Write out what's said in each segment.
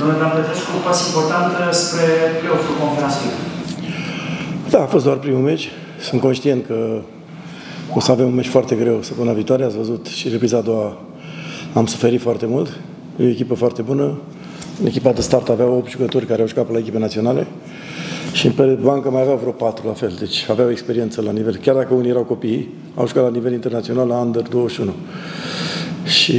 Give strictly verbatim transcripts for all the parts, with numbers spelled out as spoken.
Domnule Dan Petrescu, pas important spre play-off-ul Conference League. Da, a fost doar primul meci. Sunt conștient că o să avem un meci foarte greu săptămâna viitoare. Ați văzut și repriza a doua, am suferit foarte mult. E o echipă foarte bună. În echipa de start avea opt jucători care au jucat pe la echipe naționale și pe bancă mai aveau vreo patru la fel. Deci aveau experiență la nivel. Chiar dacă unii erau copii, au jucat la nivel internațional la Under douăzeci și unu. Și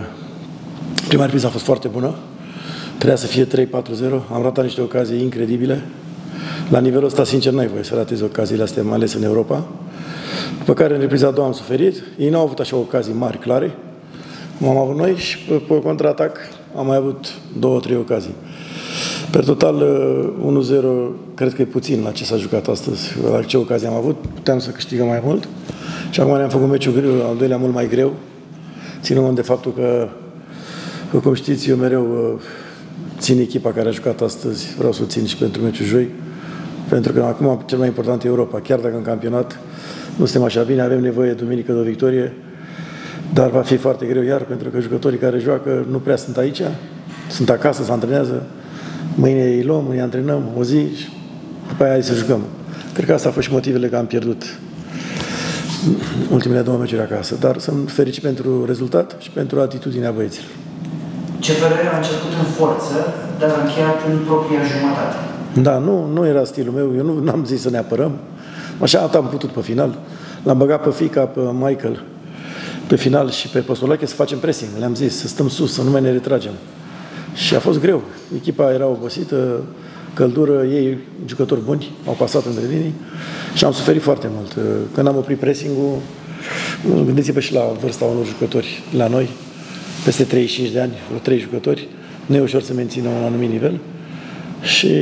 prima repriză a fost foarte bună. Trebuia să fie trei patru zero. Am ratat niște ocazii incredibile. La nivelul ăsta, sincer, n-ai voie să ratezi ocaziile astea, mai ales în Europa. După care, în repriza a doua, am suferit. Ei n-au avut așa ocazii mari, clare, cum am avut noi, și pe, pe contraatac am mai avut două, trei ocazii. Pe total, unu zero, cred că e puțin la ce s-a jucat astăzi. La ce ocazie am avut, puteam să câștigăm mai mult. Și acum ne-am făcut meciul greu, al doilea mult mai greu, ținând cont de faptul că, că, cum știți, eu mereu țin echipa care a jucat astăzi, vreau să o țin și pentru meciul joi, pentru că acum cel mai important e Europa. Chiar dacă în campionat nu suntem așa bine, avem nevoie duminică de o victorie, dar va fi foarte greu iar, pentru că jucătorii care joacă nu prea sunt aici, sunt acasă, se antrenează, mâine îi luăm, îi antrenăm o zi și după aia hai să jucăm. Cred că asta a fost și motivele că am pierdut ultimele două meciuri acasă, dar sunt fericit pentru rezultat și pentru atitudinea băieților. C F R a început în forță, dar a încheiat în propria jumătate. Da, nu, nu era stilul meu, eu nu am zis să ne apărăm. Așa am putut pe final. L-am băgat pe Fica, pe Michael, pe final și pe Postolache să facem pressing. Le-am zis să stăm sus, să nu mai ne retragem. Și a fost greu. Echipa era obosită, căldură, ei jucători buni, au pasat între linii și am suferit foarte mult. Când am oprit pressing-ul, gândiți-vă și la vârsta unor jucători la noi, peste treizeci și cinci de ani, vreo trei jucători, nu e ușor să mențină un anumit nivel. Și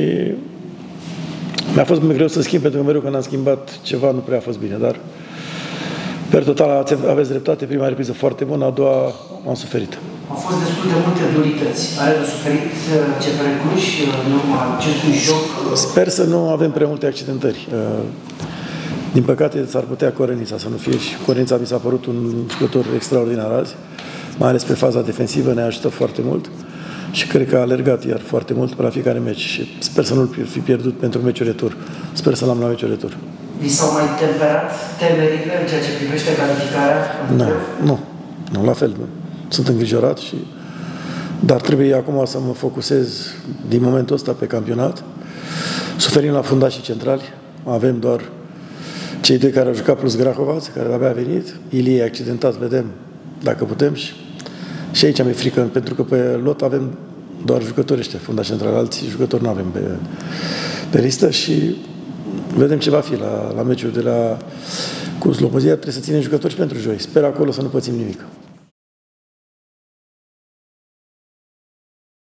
mi-a fost greu să schimb, pentru că mereu când am schimbat ceva nu prea a fost bine, dar per total aveți dreptate, prima repriză foarte bună, a doua am suferit. Au fost destul de multe durități. Are de suferit C F R Cluj în urma acestui joc? Sper să nu avem prea multe accidentări. Din păcate s-ar putea Corenița să nu fie și Corenița mi s-a părut un jucător extraordinar azi, mai ales pe faza defensivă, ne-a ajutat foarte mult. Și cred că a alergat iar foarte mult pe la fiecare meci și sper să nu-l fi pierdut pentru meciul retur. Sper să l-am la meciul retur. Vi s-au mai temperat temerile în ceea ce privește calificarea? Nu, nu, nu, la fel. Sunt îngrijorat, și, dar trebuie acum să mă focusez din momentul ăsta pe campionat. Suferim la fundașii centrali. Avem doar cei doi care au jucat plus Grahovaț, care abia a venit. Ilie e accidentat, vedem dacă putem și Și aici mi-e frică, pentru că pe lot avem doar jucători ăștia, fundaș central, alții jucători nu avem pe, pe listă și vedem ce va fi la, la meciul de la cu Slobozia. Trebuie să ținem jucători și pentru joi. Sper acolo să nu pățim nimic.